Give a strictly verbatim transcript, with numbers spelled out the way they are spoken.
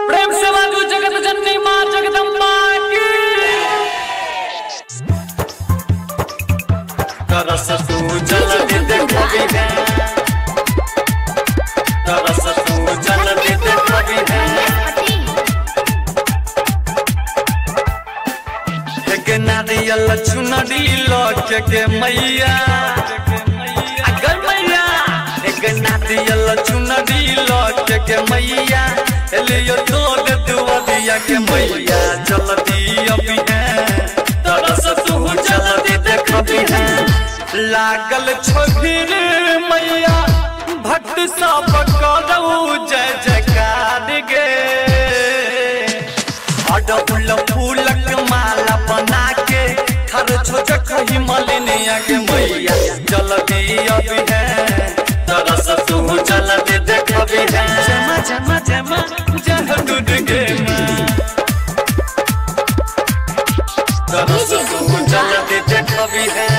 प्रेम से बाजू जगत जननी मां जगदम्बा की तरस तू जल दे देखबी है तरस तू जल दे देखबी है एक नारियल चुनरी लौट के मैया अगर मैया एक नारियल चुनरी लौट के मैया लियो तोड़ दुआरिया के मैया जल्दी अभी है तरस तू जल्दी देखबी है लागल छबीर मैया भक्त सब करऊ जय जयकार गे अडहुल फूलक माला बना के हर छोटक ही मलिनिया के मैया जल्दी अभी है तरस तू जल्दी देखबी है जमा जमा जमा जहदुद गे तरस तू जल्दी देखबी है